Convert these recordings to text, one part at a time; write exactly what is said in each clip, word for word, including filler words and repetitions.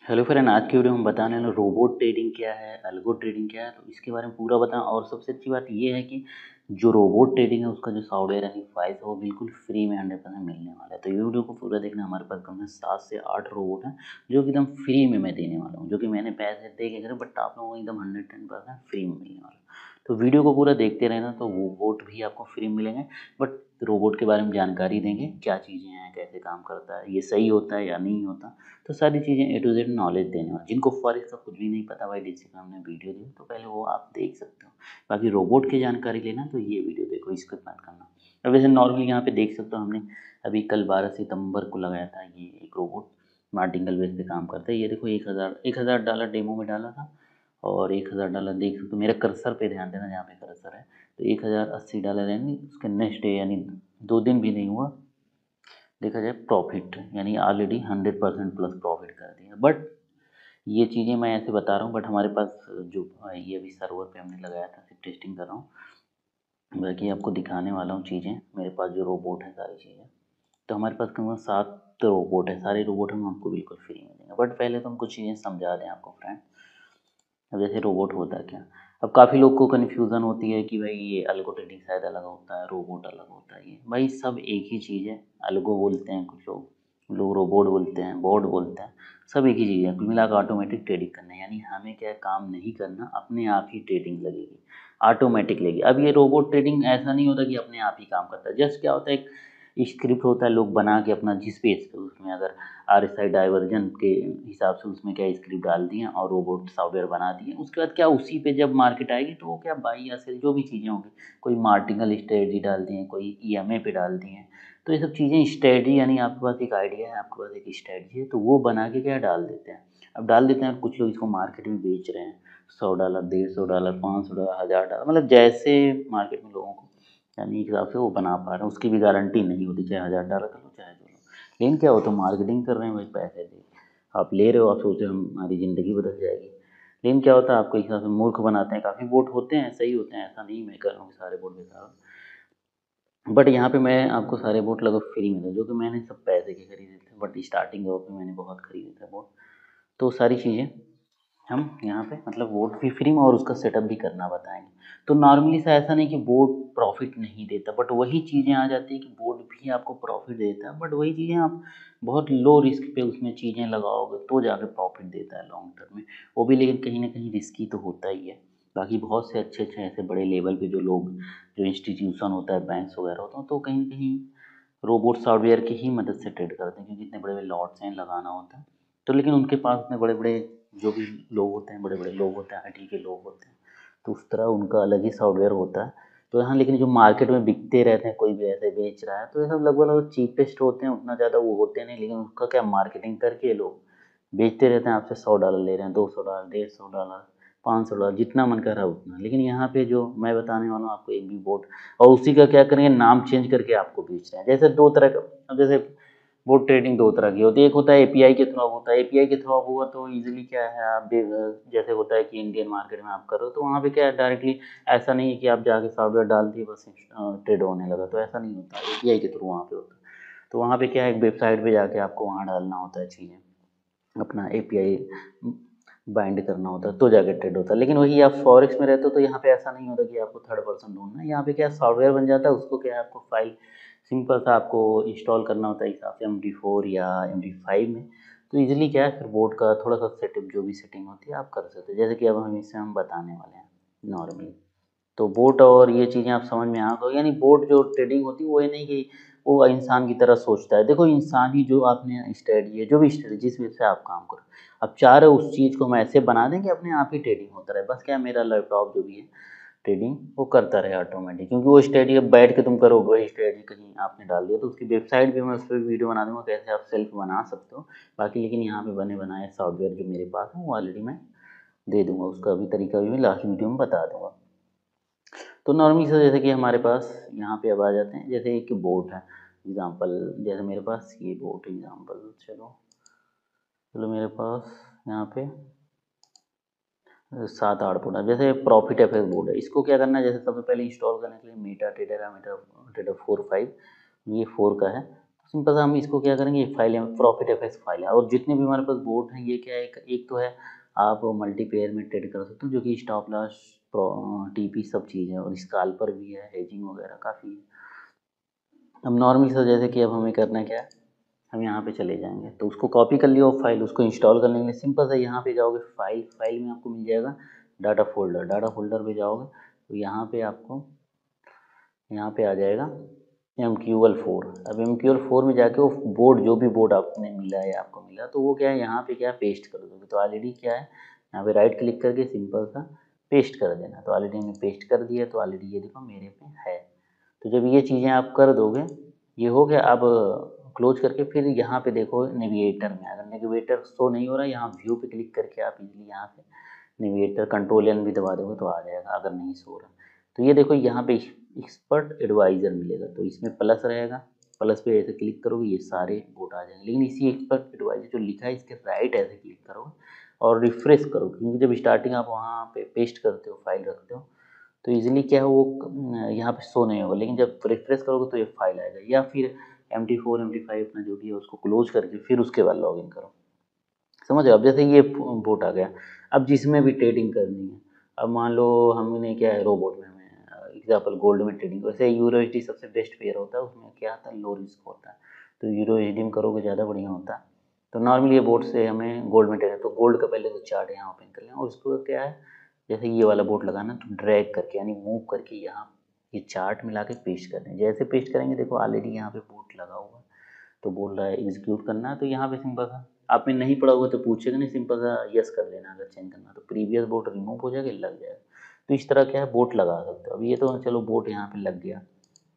Hello friend, आज की video हम बताने वाले रोबोट ट्रेडिंग क्या है, अल्गो ट्रेडिंग क्या है, तो इसके बारे में पूरा बताएं। और सबसे अच्छी बात ये है कि जो रोबोट ट्रेडिंग है उसका जो सॉफ्टवेयर यानी फाइल्स है वो बिल्कुल फ्री में हंड्रेड परसेंट मिलने वाला है। तो ये वीडियो को पूरा देखना। हमारे पास कम से कम सात से आठ रोबोट हैं जो कि एकदम फ्री में मैं देने वाला हूँ, जो कि मैंने पैसे दे के करे, बट आप लोगों को एकदम हंड्रेड टेन परसेंट फ्री में मिलने वाला है। तो वीडियो को पूरा देखते रहना, तो वो बोट भी आपको फ्री में मिलेंगे, बट रोबोट के बारे में जानकारी देंगे, क्या चीज़ें हैं, कैसे काम करता है, ये सही होता है या नहीं होता। तो सारी चीज़ें ए टू जेड नॉलेज देने वाला। जिनको फॉरेक्स का कुछ भी नहीं पता भाई, जिससे का हमने वीडियो दी तो पहले वो आप देख सकते हो। बाकी रोबोट की जानकारी लेना तो ये वीडियो देखो, स्किप मत करना। अब वैसे नॉर्मली यहाँ पे देख सकते हो, हमने अभी कल बारह सितंबर को लगाया था ये एक रोबोट, मार्टिंगल बेस पे काम करता है। ये देखो एक हज़ार एक हज़ार डॉलर डेमो में डाला था, और एक हज़ार डॉलर देख सकते हो। मेरे कर्सर पे ध्यान देना, जहाँ पे कर्सर है, तो एक हज़ार अस्सी डॉलर यानी उसके नेक्स्ट डे यानी दो दिन भी नहीं हुआ देखा जाए प्रॉफिट, यानी already hundred percent plus profit कर दिया। बट ये चीज़ें मैं ऐसे बता रहा हूँ, बट हमारे पास जो ये अभी सर्वर पे हमने लगाया था, सिर्फ टेस्टिंग कर रहा हूँ। बाकी आपको दिखाने वाला हूँ चीज़ें, मेरे पास जो रोबोट है सारी चीज़ें। तो हमारे पास कम से कम सात रोबोट है, सारे रोबोट हम आपको बिल्कुल फ्री में देंगे। बट पहले तो हम कुछ चीज़ें समझा दें आपको फ्रेंड। अब जैसे रोबोट होता है क्या, अब काफ़ी लोग को कन्फ्यूज़न होती है कि भाई ये अल्गो ट्रेडिंग शायद अलग होता है, रोबोट अलग होता है। ये भाई सब एक ही चीज़ है। अल्गो बोलते हैं कुछ लोग, लोग रोबोट बोलते हैं, बोर्ड बोलते हैं, सब एक ही चीज़ है। कुल मिलाकर ऑटोमेटिक ट्रेडिंग करना है, यानी हमें क्या काम नहीं करना, अपने आप ही ट्रेडिंग लगेगी, ऑटोमेटिक लगेगी। अब ये रोबोट ट्रेडिंग ऐसा नहीं होता कि अपने आप ही काम करता है। जस्ट क्या होता है, एक स्क्रिप्ट होता है, लोग बना के अपना जिस पेज पे, उसमें अगर आर एस आई डाइवर्जन के हिसाब से उसमें क्या स्क्रिप्ट डाल दिए और रोबोट सॉफ्टवेयर बना दिए। उसके बाद क्या उसी पे जब मार्केट आएगी तो वो क्या बाई या सेल जो भी चीज़ें होंगी, कोई मार्टिनल स्ट्रेटजी डाल दिए, कोई ई एम ए पे डाल दिए, तो ये सब चीज़ें स्ट्रेटजी, यानी आपके पास एक आइडिया है, आपके पास एक स्ट्रेटजी है, तो वो बना के क्या डाल देते हैं। अब डाल देते हैं और कुछ लोग इसको मार्केट में बेच रहे हैं, सौ डॉलर, डेढ़ सौ डॉलर, पाँच सौ डॉलर, हज़ार डॉलर, मतलब जैसे मार्केट में लोगों को यानी एक हिसाब से वो बना पा रहे हैं। उसकी भी गारंटी नहीं होती, चाहे हज़ार डॉलर कर लो चाहे जो लो। लेकिन क्या हो, तो मार्केटिंग कर रहे हैं भाई, पैसे दे आप ले रहे हो, आप सोच रहे हो हमारी ज़िंदगी बदल जाएगी। लेकिन क्या होता है, आपको एक हिसाब से मूर्ख बनाते हैं। काफ़ी वोट होते हैं, सही होते हैं, ऐसा नहीं मैं कह रहा हूँ कि सारे वोट बेकार, बट यहाँ पे मैं आपको सारे बोट लगभग फ्री में दूँ, जो कि मैंने सब पैसे के खरीदे थे। बट स्टार्टिंग दौर पे मैंने बहुत खरीदे थे बोट। तो सारी चीज़ें हम यहाँ पे मतलब बोट भी फ्री में और उसका सेटअप भी करना बताएंगे। तो नॉर्मली से ऐसा नहीं कि बोट प्रॉफिट नहीं देता, बट वही चीज़ें आ जाती है कि बोट भी आपको प्रॉफिट देता है, बट वही चीज़ें आप बहुत लो रिस्क पे उसमें चीज़ें लगाओगे तो जाके प्रॉफिट देता है लॉन्ग टर्म में। वो भी लेकिन कहीं ना कहीं रिस्की तो होता ही है। बाकी बहुत से अच्छे अच्छे ऐसे बड़े लेवल पे जो लोग, जो इंस्टीट्यूशन होता है, बैंक्स वगैरह होता है, तो कहीं ना कहीं रोबोट सॉफ्टवेयर की ही मदद से ट्रेड करते हैं, क्योंकि इतने बड़े बड़े लॉट्स हैं, लगाना होता है। तो लेकिन उनके पास इतने बड़े बड़े जो भी लोग होते हैं, बड़े बड़े लोग होते हैं, आई टी के लोग होते हैं, तो उस तरह उनका अलग ही सॉफ्टवेयर होता है। तो यहाँ लेकिन जो मार्केट में बिकते रहते हैं, कोई भी ऐसे बेच रहा है, तो ये सब लगभग लगभग चीपेस्ट होते हैं, उतना ज़्यादा वो होते नहीं। लेकिन उसका क्या, मार्केटिंग करके लोग बेचते रहते हैं, आपसे सौ डॉलर ले रहे हैं, दो सौ डॉलर, डेढ़ सौ डॉलर, पाँच सौ डॉलर, जितना मन कर रहा है उतना। लेकिन यहाँ पे जो मैं बताने वाला हूँ आपको, एक भी बोट, और उसी का क्या करेंगे, नाम चेंज करके आपको बेच रहे हैं। जैसे दो तरह का, अब जैसे बोट ट्रेडिंग दो तरह की होती है। एक होता है ए पी आई के थ्रू होता है। ए पी आई के थ्रू हुआ तो इजीली क्या है, आप जैसे होता है कि इंडियन मार्केट में आप करो, तो वहाँ पे क्या है, डायरेक्टली ऐसा नहीं है कि आप जाके सॉफ्टवेयर डाल दिए बस ट्रेड होने लगा, तो ऐसा नहीं होता। ए पी आई के थ्रू वहाँ पे होता है। तो वहाँ पे क्या है, एक वेबसाइट पे जाके आपको वहाँ डालना होता है चीज़ें, अपना ए पी आई बाइंड करना होता है, तो जाके ट्रेड होता है। लेकिन वही आप फॉरेक्स में रहते हो तो यहाँ पे ऐसा नहीं होता कि आपको थर्ड पर्सन ढूंढना है। यहाँ पे क्या सॉफ्टवेयर बन जाता है, उसको क्या है, आपको फाइल सिंपल सा आपको इंस्टॉल करना होता है हिसाब से, एम डी फोर या एम डी फाइव में। तो इजीली क्या है, फिर बोर्ड का थोड़ा सा सेटअप जो भी सेटिंग होती है आप कर सकते हो, जैसे कि अब हम इससे हम बताने वाले हैं नॉर्मली। तो बोट और ये चीज़ें आप समझ में आ गई। यानी बोट जो ट्रेडिंग होती है वो ये नहीं कि वो इंसान की तरह सोचता है। देखो इंसान ही, जो आपने स्ट्रेटजी है, जो भी स्ट्रेटजी जिस वजह से आप काम करो, अब चाह रहे हो उस चीज़ को हम ऐसे बना दें कि अपने आप ही ट्रेडिंग होता रहे। बस क्या, मेरा लैपटॉप जो भी है ट्रेडिंग वो करता रहे ऑटोमेटिक, क्योंकि वो स्ट्रेटजी अब बैठ के तुम करोगे, वही स्ट्रेटजी कहीं आपने डाल दिया तो उसकी वेबसाइट भी मैं उस पर वीडियो बना दूंगा, कैसे आप सेल्फ बना सकते हो। बाकी लेकिन यहाँ पे बने बनाए सॉफ्टवेयर जो मेरे पास है वो ऑलरेडी मैं दे दूंगा, उसका भी तरीका भी मैं लास्ट वीडियो में बता दूंगा। तो नॉर्मली से जैसे कि हमारे पास यहाँ पे अब आ जाते हैं, जैसे एक बोट है एग्जांपल, जैसे मेरे पास ये बोट एग्जांपल, चलो चलो मेरे पास यहाँ पे सात आठ बोर्ड है। जैसे प्रॉफिट एफ बोर्ड है, इसको क्या करना है, जैसे सबसे पहले इंस्टॉल करने के लिए मीटा ट्रेडर है, मीटा ट्रेडर फोर फाइव, ये फोर का है। सिंपल सा हम इसको क्या करेंगे, एक फाइल है प्रॉफिट एफ एक्स फाइल है, और जितने भी हमारे पास बोर्ड हैं ये क्या है, एक, एक तो है आप मल्टीपेयर में ट्रेड कर सकते हो जो कि स्टॉप लॉस टीपी सब चीज़ है, और स्काल्पर भी है, हेजिंग वगैरह काफ़ी है। अब नॉर्मल सा जैसे कि अब हमें करना क्या है, हम यहाँ पे चले जाएंगे तो उसको कॉपी कर लिया वो फाइल, उसको इंस्टॉल करने के लिए सिंपल सा यहाँ पे जाओगे, फाइल फाइल में आपको मिल जाएगा डाटा फोल्डर, डाटा फोल्डर पे जाओगे तो यहाँ पे आपको यहाँ पे आ जाएगा एम क्यू एल फोर। अब एम क्यू एल फोर में जाके वो बोर्ड जो भी बोर्ड आपने मिला है आपको मिला तो वो क्या है यहाँ पे क्या पेस्ट कर दोगे, तो ऑलरेडी क्या है यहाँ पे राइट क्लिक करके सिंपल सा पेस्ट कर देना, तो ऑलरेडी हमने पेस्ट कर दिया, तो ऑलरेडी ये देखो मेरे पे है। तो जब ये चीज़ें आप कर दोगे, ये हो गया। अब क्लोज करके फिर यहाँ पे देखो नेविगेटर में, अगर नेविगेटर शो नहीं हो रहा है यहाँ व्यू पे क्लिक करके आप इजीली यहाँ पे नेविगेटर कंट्रोल एन भी दबा दोगे तो आ जाएगा, अगर नहीं शो रहा तो ये देखो यहाँ पे एक्सपर्ट एडवाइज़र मिलेगा, तो इसमें प्लस रहेगा, प्लस पे ऐसे क्लिक करोगे ये सारे बोट आ जाएंगे, लेकिन इसी एक्सपर्ट एडवाइज़र जो लिखा है इसके राइट ऐसे क्लिक करोगे और रिफ्रेश करो, क्योंकि जब स्टार्टिंग आप वहाँ पे पेस्ट करते हो फाइल रखते हो तो इजीली क्या है वो यहाँ पे शो नहीं होगा, लेकिन जब रिफ्रेश करोगे तो ये फाइल आएगा। या फिर M T four M T five अपना जो भी है उसको क्लोज करके फिर उसके बाद लॉग इन करो, समझ रहे हो। अब जैसे ये बोट आ गया, अब जिसमें भी ट्रेडिंग करनी है, अब मान लो हमने क्या है रोबोट में हमें एग्जाम्पल गोल्ड में ट्रेडिंग, वैसे यूरो एच डी सबसे बेस्ट पेयर होता है, उसमें क्या आता है लो रिस्क होता है, तो यूरो एच डी में करोगे ज़्यादा बढ़िया होता है। तो नॉर्मली ये बोट से हमें गोल्ड में ट्रेडिंग, तो गोल्ड का पहले तो चार्ट यहाँ ओपन कर लें, और उसको क्या है जैसे ये वाला बोट लगाना तो ड्रैग करके यानी मूव करके यहाँ ये चार्ट मिला के पेस्ट कर दें, जैसे पेस्ट करेंगे देखो ऑलरेडी यहाँ पे बोट लगा हुआ है, तो बोल रहा है एग्जीक्यूट करना है, तो यहाँ पे सिंपल सा आपने नहीं पढ़ा होगा तो पूछेगा नहीं, सिंपल सा यस कर लेना, अगर चेंज करना तो प्रीवियस बोट रिमूव हो जाएगा, लग जाएगा। तो इस तरह क्या है बोट लगा सकते हो। अब ये तो चलो बोट यहाँ पे लग गया,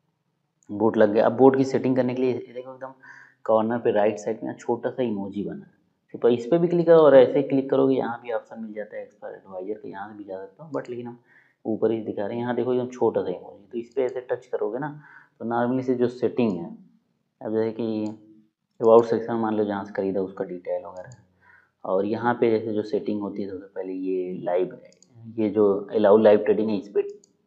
बोट लग गया। अब बोट की सेटिंग करने के लिए देखो एकदम कॉर्नर पे राइट साइड में छोटा सा इमोजी बना है, तो इस पर भी क्लिक करो और ऐसे ही क्लिक करोगे यहाँ भी ऑप्शन मिल जाता है एक्सपर्ट एडवाइजर का, यहाँ से भी जा सकता हूँ बट लेकिन हम ऊपर ही दिखा रहे हैं। यहाँ देखो एकदम छोटा सा इमोजी, तो इस पर ऐसे टच करोगे ना तो नॉर्मली से जो सेटिंग है, अब जैसे कि अबाउट सेक्शन मान लो जहाँ से खरीदा उसका डिटेल वगैरह, और यहाँ पे जैसे जो सेटिंग होती है सबसे पहले ये लाइव, ये जो अलाउ लाइव ट्रेडिंग है इस पर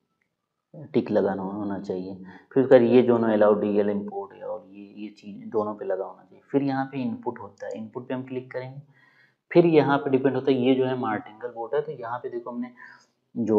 टिक लगाना होना चाहिए, फिर उसका ये दोनों अलाउ डी एल इम्पोर्ट है और ये ये चीज़ दोनों पे लगा होना चाहिए। फिर यहाँ पे इनपुट होता है, इनपुट पे हम क्लिक करेंगे, फिर यहाँ पे डिपेंड होता है ये जो है मार्टिंगल बोर्ड है, तो यहाँ पे देखो हमने जो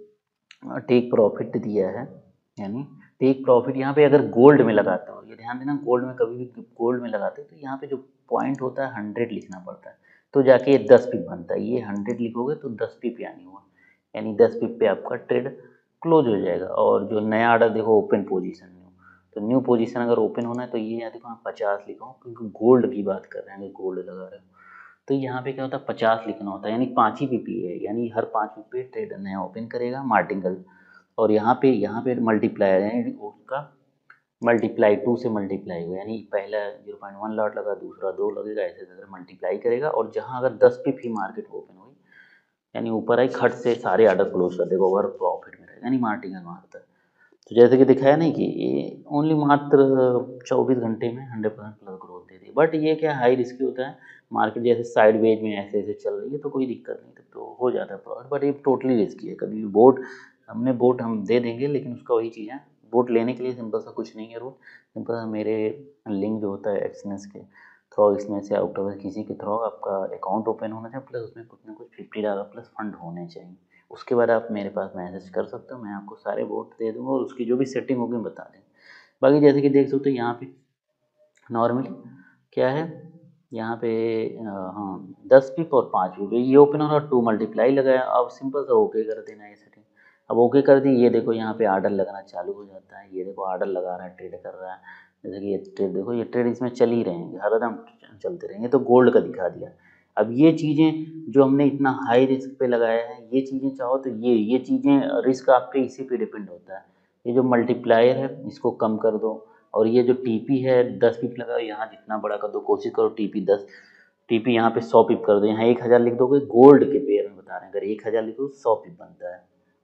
टेक प्रॉफिट दिया है, यानी टेक प्रॉफिट यहाँ पे अगर गोल्ड में लगाते हो, ये ध्यान देना गोल्ड में कभी भी गोल्ड में लगाते हो तो यहाँ पे जो पॉइंट होता है हंड्रेड लिखना पड़ता है, तो जाके ये दस पिप बनता है, ये हंड्रेड लिखोगे तो दस पिप यानी हुआ, यानी दस पिप पे आपका ट्रेड क्लोज हो जाएगा। और जो नया आर्डर देखो ओपन पोजीशन न्यू, तो न्यू पोजीशन अगर ओपन होना है तो ये यहाँ देखो मैं पचास लिखा हूँ क्योंकि गोल्ड की बात कर रहे हैं, अगर गोल्ड लगा रहे हो तो यहाँ पे क्या होता है पचास लिखना होता है, यानी पाँच ही पीपी है, यानी हर पाँच पीपी ट्रेडर नया ओपन करेगा मार्टिंगल, और यहाँ पे यहाँ पे मल्टीप्लायर है उसका मल्टीप्लाई टू से मल्टीप्लाई हुआ, यानी पहला जीरो पॉइंट वन लॉट लगा, दूसरा दो लगेगा, ऐसे ऐसे मल्टीप्लाई करेगा, और जहाँ अगर दस पे भी मार्केट ओपन हुई यानी ऊपर आई खट से सारे ऑर्डर क्लोज कर देगा, ओवर प्रॉफिट में रहेगा, यानी मार्टिंगल मारता है। तो जैसे कि दिखाया नहीं कि ये ओनली मात्र चौबीस घंटे में हंड्रेड परसेंट प्लस ग्रोथ दे दी, बट ये क्या हाई रिस्की होता है, मार्केट जैसे साइड वेज में ऐसे ऐसे चल रही है तो कोई दिक्कत नहीं, तब तो हो जाता है प्रॉफिट, बट ये टोटली रिस्की है। कभी भी बोट हमने बोट हम दे देंगे, लेकिन उसका वही चीज़ है, बोट लेने के लिए सिंपल सा कुछ नहीं है रूल, सिंपल सा मेरे लिंक जो होता है एक्सनेस के थ्रू, इसमें से आउट ऑफ किसी के थ्रू आपका अकाउंट ओपन होना चाहिए, प्लस उसमें कुछ ना कुछ फिफ्टी डॉलर प्लस फंड होने चाहिए, उसके बाद आप मेरे पास मैसेज कर सकते हो, मैं आपको सारे बोट दे दूँगा और उसकी जो भी सेटिंग होगी मैं बता देंगे। बाकी जैसे कि देख सकते हो यहाँ पे नॉर्मली क्या है, यहाँ पे हाँ दस पिप और पाँच पिप ये ओपन और टू मल्टीप्लाई लगाया, अब सिंपल सा ओके कर देना है सेटिंग। अब ओके कर दी, ये देखो यहाँ पे आर्डर लगना चालू हो जाता है, ये देखो आर्डर लगा रहा है, ट्रेड कर रहा है, जैसे कि ये ट्रेड देखो ये ट्रेड इसमें चल ही रहेंगे, हर एकदम चलते रहेंगे, तो गोल्ड का दिखा दिया। अब ये चीज़ें जो हमने इतना हाई रिस्क पे लगाया है, ये चीज़ें चाहो तो ये ये चीज़ें रिस्क आपके इसी पे डिपेंड होता है, ये जो मल्टीप्लायर है इसको कम कर दो, और ये जो टीपी है दस पिप लगाओ, यहाँ जितना बड़ा कर दो, कोशिश करो टीपी दस, टीपी यहाँ पे सौ पिप कर दो, यहाँ एक हज़ार लिख दोगे, गोल्ड के पेयर में बता रहे हैं, अगर एक हज़ार लिखो सौ पिप बनता है,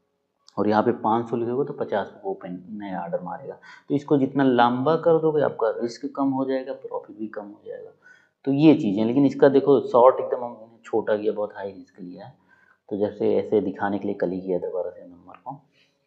और यहाँ पे पाँच सौ लिखोगे तो पचास पिप ओपन नया ऑर्डर मारेगा। तो इसको जितना लंबा कर दोगे आपका रिस्क कम हो जाएगा, प्रॉफिट भी कम हो जाएगा। तो ये चीज़ें, लेकिन इसका देखो शॉर्ट एकदम हमने छोटा किया, बहुत हाई रिस्क लिया है, तो जैसे ऐसे दिखाने के लिए कल ही किया था बारह से नंबर को,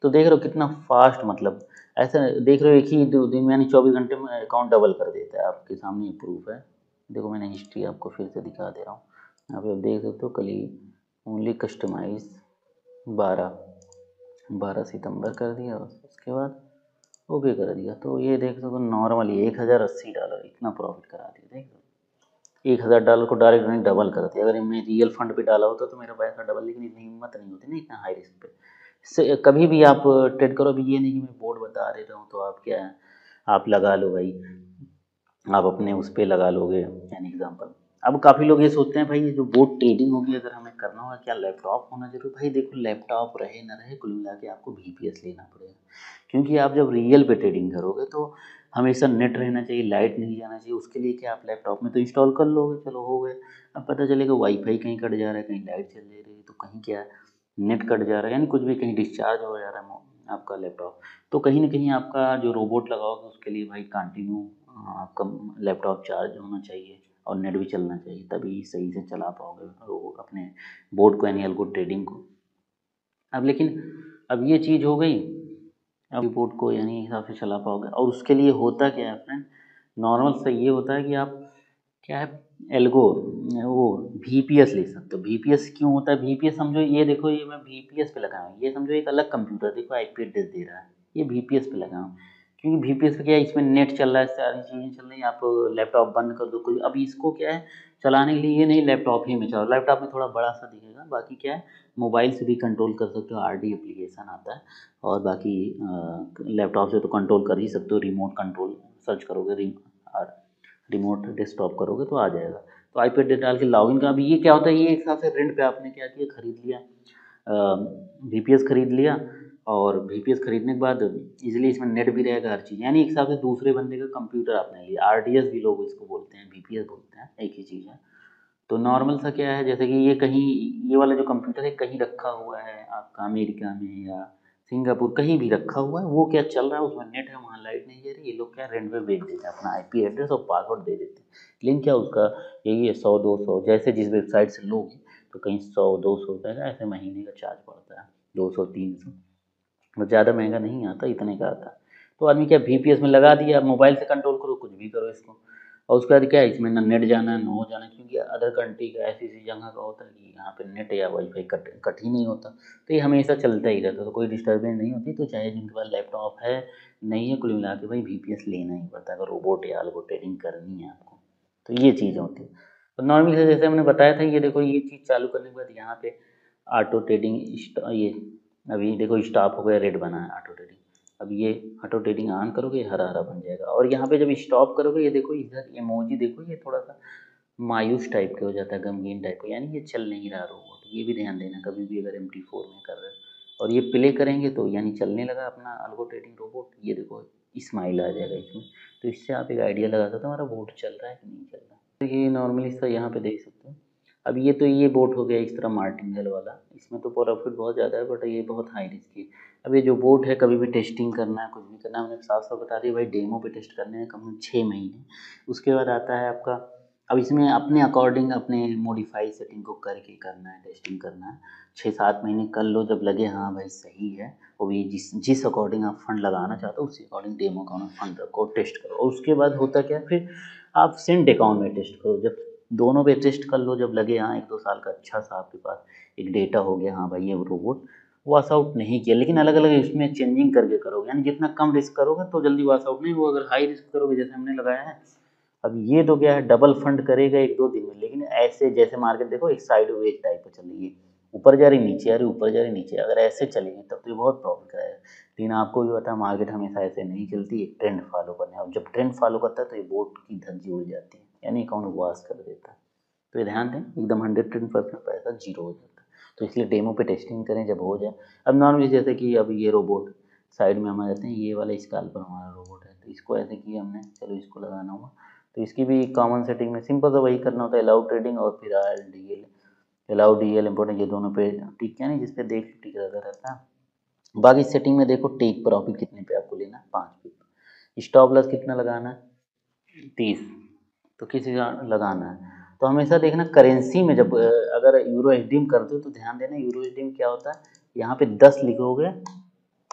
तो देख रहे हो कितना फास्ट, मतलब ऐसा देख रहे हो एक ही दो दिन में यानी चौबीस घंटे में अकाउंट डबल कर देता है। आपके सामने ये प्रूफ है। देखो मैंने हिस्ट्री आपको फिर से दिखा दे रहा हूँ। यहाँ पे आप देख सकते हो कल ही ओनली कस्टमाइज बारह बारह सितंबर कर दिया, उसके बाद ओके कर दिया। तो ये देख सकते हो नॉर्मली एक हज़ार अस्सी डॉलर इतना प्रॉफिट करा दिया। देख एक हज़ार डॉलर को डायरेक्ट उन्होंने डबल कर दिया। अगर मैं रियल फंड पे डाला होता तो मेरा पैसा डबल, लेकिन इतनी हिम्मत नहीं होती ना इतना हाई रिस्क पे। से कभी भी आप ट्रेड करो, अभी ये नहीं कि मैं बोर्ड बता दे रहा हूँ तो आप क्या है आप लगा लो भाई, आप अपने उस पर लगा लोगे एन एग्जाम्पल। अब काफ़ी लोग ये सोचते हैं भाई ये जो बोर्ड ट्रेडिंग होगी अगर हमें करना होगा क्या लैपटॉप होना जरूरी। भाई देखो लैपटॉप रहे ना रहे कुल मिला के आपको वी पी एस लेना पड़ेगा, क्योंकि आप जब रियल पे ट्रेडिंग करोगे तो हमेशा नेट रहना चाहिए, लाइट नहीं जाना चाहिए। उसके लिए क्या आप लैपटॉप में तो इंस्टॉल कर लोगे, चलो हो गए। अब पता चलेगा वाईफाई कहीं कट जा रहा है, कहीं लाइट चल रही है, तो कहीं क्या नेट कट जा रहा है, यानी कुछ भी कहीं डिस्चार्ज हो जा रहा है आपका लैपटॉप, तो कहीं ना कहीं आपका जो रोबोट लगाओगे उसके लिए भाई कंटिन्यू आपका लैपटॉप चार्ज होना चाहिए और नेट भी चलना चाहिए, तभी सही से चला पाओगे वो अपने बोर्ड को यानी अलगो ट्रेडिंग को। अब लेकिन अब ये चीज़ हो गई, अब बोर्ड को यानी हिसाब से चला पाओगे। और उसके लिए होता क्या है फ्रेंड, नॉर्मल से ये होता है कि आप क्या है एल्गो वो वी पी एस ले सकते हो। वी पी एस क्यों होता है, वी पी एस समझो ये देखो ये मैं वी पी एस पे लगाया हूँ, ये समझो एक अलग कंप्यूटर देखो आई पी एड्रेस दे रहा है, ये वी पी एस पे लगाया हूँ। क्योंकि वी पी एस पे क्या है इसमें नेट चल रहा है, सारी चीज़ें चल रही हैं, आप लैपटॉप बंद कर दो कोई। अब इसको क्या है चलाने के लिए ये नहीं लैपटॉप ही में चलाओ, लैपटॉप में थोड़ा बड़ा सा दिखेगा, बाकी क्या है मोबाइल से भी कंट्रोल कर सकते हो, आर डी एप्लीकेशन आता है। और बाकी लैपटॉप से तो कंट्रोल कर ही सकते हो, रिमोट कंट्रोल सर्च करोगे रिमोट डेस्कटॉप करोगे तो आ जाएगा। तो आईपैड डाल के लॉगिन का। अभी ये क्या होता है ये एक हिसाब से रेंट पे आपने क्या किया खरीद लिया, वी पी एस खरीद लिया, और वी पी एस खरीदने के बाद इजीली इसमें नेट भी रहेगा हर चीज़, यानी एक हिसाब से दूसरे बंदे का कंप्यूटर आपने लिया। आर डी एस भी लोग इसको बोलते हैं, वी पी एस बोलते हैं, एक ही चीज़ है। तो नॉर्मल सा क्या है जैसे कि ये कहीं ये वाला जो कंप्यूटर है कहीं रखा हुआ है आपका अमेरिका में या सिंगापुर कहीं भी रखा हुआ है, वो क्या चल रहा है उसमें नेट है, वहाँ लाइट नहीं जा रही, ये लोग क्या रेंट पे बेच देते हैं, अपना आई पी एड्रेस और पासवर्ड दे देते हैं। लिंक क्या उसका यही है सौ दो सौ, जैसे जिस वेबसाइट से लोगे तो कहीं सौ दो सौ रुपये का ऐसे महीने का चार्ज पड़ता है, दो सौ तीन सौ, वो ज़्यादा महंगा नहीं आता, इतने का आता है। तो आदमी क्या वी पी एस में लगा दिया, मोबाइल से कंट्रोल करो कुछ भी करो इसको। और उसके बाद क्या है इसमें ना नेट जाना है ना हो जाना, क्योंकि अदर कंट्री का ऐसी ऐसी जगह का होता है कि यहाँ पे नेट या वाईफाई कट कट ही नहीं होता, तो ये हमेशा चलता ही रहता, तो कोई डिस्टर्बेंस नहीं होती। तो चाहे जिनके पास लैपटॉप है नहीं है, कुल मिला के भाई वी पी एस लेना ही पड़ता है अगर रोबोट या अलगो ट्रेडिंग करनी है आपको। तो ये चीज़ होती है। तो नॉर्मली से जैसे हमने बताया था, ये देखो ये चीज़ चालू करने के बाद यहाँ पे ऑटो ट्रेडिंग ये अभी देखो स्टॉप हो गया, रेड बना है ऑटो ट्रेडिंग। अब ये ऑटो ट्रेडिंग ऑन करोगे हरा हरा बन जाएगा, और यहाँ पे जब स्टॉप करोगे ये देखो इधर इमोजी देखो ये थोड़ा सा मायूस टाइप के हो जाता है, गमगीन टाइप का, यानी ये चल नहीं रहा रोबोट। ये भी ध्यान देना कभी भी अगर एम टी फोर में कर रहे हो और ये प्ले करेंगे तो यानी चलने लगा अपना अलगो ट्रेडिंग रोबोट, ये देखो स्माइल आ जाएगा इसमें। तो इससे आप एक आइडिया लगा सकते हो हमारा बोट चल रहा है कि नहीं चल रहा। तो ये नॉर्मली सर यहाँ पे देख सकते हो। अब ये तो ये बोट हो गया इस तरह मार्टिंगल वाला, इसमें तो प्रॉफिट बहुत ज़्यादा है बट ये बहुत हाई रिस्क है। अब ये जो बोट है कभी भी टेस्टिंग करना है कुछ भी करना है, हमने साफ साफ बता दिया भाई डेमो पे टेस्ट करने हैं कम छः महीने। उसके बाद आता है आपका, अब इसमें अपने अकॉर्डिंग अपने मॉडिफाई सेटिंग को करके करना है, टेस्टिंग करना है। छः सात महीने कर लो, जब लगे हाँ भाई सही है, वो भी जिस जिस अकॉर्डिंग आप फंड लगाना चाहते हो उसी अकॉर्डिंग डेमो अकाउंट में फंड रखो, टेस्ट करो। और उसके बाद होता क्या फिर आप सेंट अकाउंट में टेस्ट करो, जब दोनों पे टेस्ट कर लो, जब लगे हाँ एक दो साल का अच्छा सा आपके पास एक डेटा हो गया हाँ भाई ये रोबोट वॉश आउट नहीं किया, लेकिन अलग अलग इसमें चेंजिंग करके करोगे, यानी जितना कम रिस्क करोगे तो जल्दी वॉश आउट नहीं, वो अगर हाई रिस्क करोगे जैसे हमने लगाया है। अब ये तो क्या है डबल फंड करेगा एक दो दिन में, लेकिन ऐसे जैसे मार्केट देखो एक साइड वेज टाइप पर चल रही है, ऊपर जा रही नीचे आ रही ऊपर जा रही नीचे, अगर ऐसे चलेगी तब तो ये बहुत प्रॉफिट कराएगा। लेकिन आपको भी पता है मार्केट हमेशा ऐसे नहीं चलती, एक ट्रेंड फॉलो करने, और जब ट्रेंड फॉलो करता है तो ये बोट की धज्जी उड़ जाती है, यानी अकाउंट वॉश कर देता है। तो ये ध्यान दें एकदम हंड्रेड टेन परसेंट पैसा जीरो हो जाता है। तो इसलिए डेमो पे टेस्टिंग करें जब हो जाए। अब नॉर्मली जैसे कि अब ये रोबोट साइड में हम आ जाते हैं, ये वाला स्काल पर हमारा रोबोट है, तो इसको ऐसे किया हमने, चलो इसको लगाना हुआ। तो इसकी भी कॉमन सेटिंग में सिंपल सा वही करना होता है, अलाउ ट्रेडिंग और फिर R D L, allow D L important, ये दोनों पे टिक किया नहीं, जिस पे देख टिक रहता रहता है। बाकी सेटिंग में देखो टेक प्रॉफिट कितने पे आपको लेना है, पाँच पे। स्टॉप लॉस कितना लगाना है, तीस। तो किसी का लगाना है तो हमेशा देखना करेंसी में, जब अगर यूरो एच डी एम करते हो तो ध्यान देना यूरो एच डी एम क्या होता है, यहाँ पे दस लिखोगे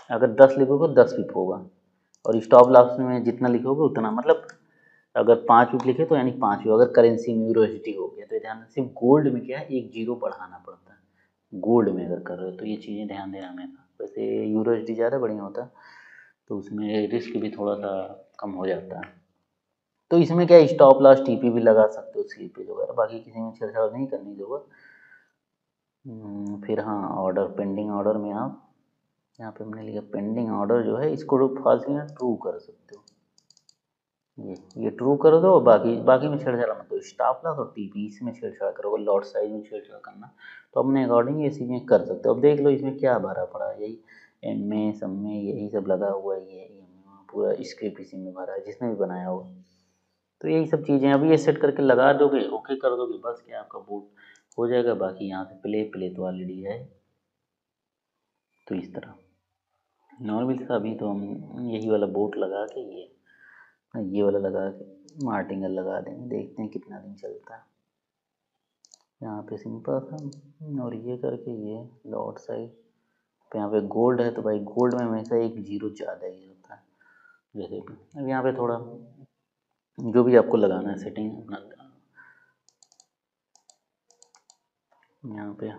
अगर दस लिखोगे दस पिप होगा, और स्टॉप लॉस में जितना लिखोगे उतना, मतलब अगर पाँच पिप लिखे तो यानी पाँच पिप। अगर करेंसी में यूरोसिटी हो गया तो ध्यान, सिर्फ गोल्ड में क्या है, एक जीरो बढ़ाना पड़ता है गोल्ड में अगर कर रहे हो तो, ये चीज़ें ध्यान देना हमेशा। वैसे यूरोसिटी ज़्यादा बढ़िया होता है तो उसमें रिस्क भी थोड़ा सा कम हो जाता है। तो इसमें क्या स्टॉप लॉस टीपी भी लगा सकते हो, स्लीपेज वगैरह, बाकी किसी में छेड़छाड़ नहीं करनी जरूरत। फिर हाँ, ऑर्डर, पेंडिंग ऑर्डर में आप यहाँ पे हमने लिखा पेंडिंग ऑर्डर जो है इसको फॉल्स में ट्रू कर सकते हो, ये ये ट्रू कर दो। बाकी बाकी में छेड़छाड़ मत दो, स्टॉप लॉस और टीपी इसमें छेड़छाड़ करोगे, लॉट साइज में छेड़छाड़ करना तो अपने अकॉर्डिंग ये चीज़ें कर सकते हो। अब देख लो इसमें क्या भरा पड़ा है, यही एम में सब में यही सब लगा हुआ है, ये पूरा स्क्रिप्ट इसी में भरा है जिसने भी बनाया होगा। तो यही सब चीज़ें अभी ये सेट करके लगा दोगे, ओके कर दोगे, बस क्या आपका बोट हो जाएगा। बाकी यहाँ से प्ले प्ले तो ऑलरेडी है। तो इस तरह नॉर्मल सा अभी तो हम यही वाला बोट लगा के ये ये वाला लगा के मार्टिंगल लगा देंगे, देखते हैं कितना दिन चलता है। यहाँ पे सिंपल सा, और ये करके ये लॉट साइड पे यहाँ पे गोल्ड है तो भाई गोल्ड में हमेशा एक जीरो ज़्यादा ही होता है। जैसे कि अब यहाँ पे थोड़ा जो भी आपको लगाना है सेटिंग अपना यहाँ पे,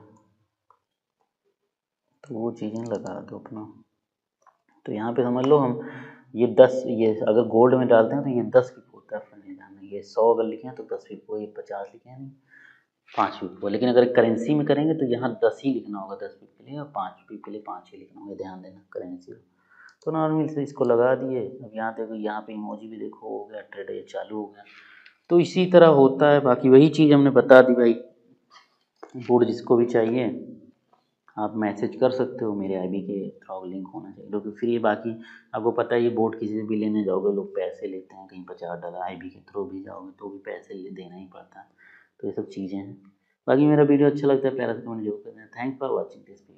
तो वो चीज़ें लगा दो अपना। तो यहाँ पे समझ लो हम ये दस, ये अगर गोल्ड में डालते हैं तो ये दस पिप होता है फनी जाना, ये सौ अगर लिखे हैं तो दस पिप हो, ये पचास लिखे हैं नहीं पाँच पिप हो। लेकिन अगर करेंसी में करेंगे तो यहाँ दस ही लिखना होगा दस पिप के लिए, और पाँच पिप के लिए पाँच ही लिखना होगा, ध्यान देना करेंसी। तो नॉर्मल से इसको लगा दिए। अब यहाँ देखो, यहाँ पे इमोजी भी देखो हो गया, ट्रेड ये चालू हो गया। तो इसी तरह होता है, बाकी वही चीज़ हमने बता दी भाई। बोर्ड जिसको भी चाहिए आप मैसेज कर सकते हो, मेरे आईबी के थ्रू लिंक होना चाहिए क्योंकि फ्री है। बाकी आपको पता है ये बोर्ड किसी से भी लेने जाओगे लोग पैसे लेते हैं, कहीं पचास डॉलर, आईबी के थ्रू भी जाओगे तो भी पैसे ले देना ही पड़ता है। तो ये सब चीज़ें हैं। बाकी मेरा वीडियो अच्छा लगता है प्यारा सा कमेंट जरूर करना। Thanks for watching this.